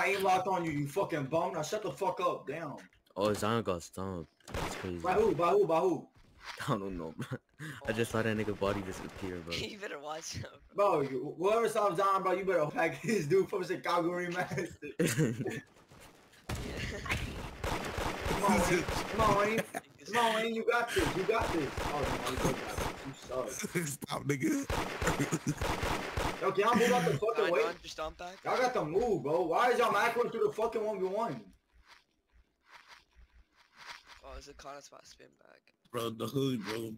aimlock on you, you fucking bum. Now shut the fuck up, damn. Oh, Zion got stomped. That's crazy. By who? By who? By who? I don't know, bro. I just saw that nigga body disappear, bro. You better watch him. Bro, whoever stops Zion, bro, you better pack his dude from Chicago remastered. Come on, Wayne. Come on, Wayne. Come on, Wayne. You got this. You got this. Oh, no, you got this. You suck. Stop, nigga. Yo, can y'all move out the fucking way? Y'all got to move, bro. Why is y'all macroing through the fucking 1v1? Oh, it's a corner spot spin back. Bro, the hood, bro.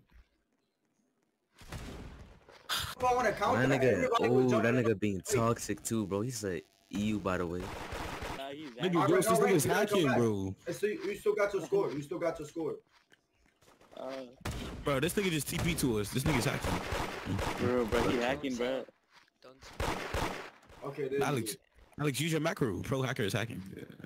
If I want to count that nigga, oh, that nigga being toxic too, bro. He said EU, by the way. Nigga, bro, this nigga's hacking, bro. You still got your score. You still got your score. Bro, this nigga just TP to us. This nigga's hacking. Bro, he hacking, bro. Okay, Alex, use your macro. Pro hacker is hacking.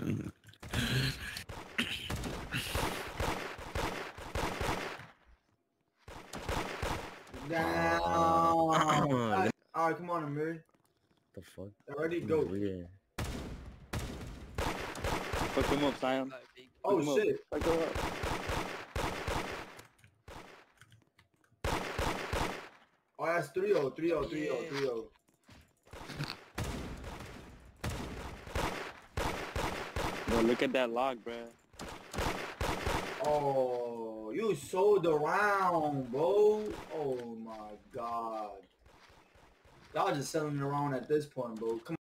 Down. Alright, come on, Amir. The fuck? Already go. Weird. Fuck him up, Zion. Oh shit. Fuck him up. Oh, that's 3-0, 3-0, 3-0, 3-0. Bro, look at that log, bro. Oh, you sold around, bro. Oh my god. Y'all just selling around at this point, bro. Come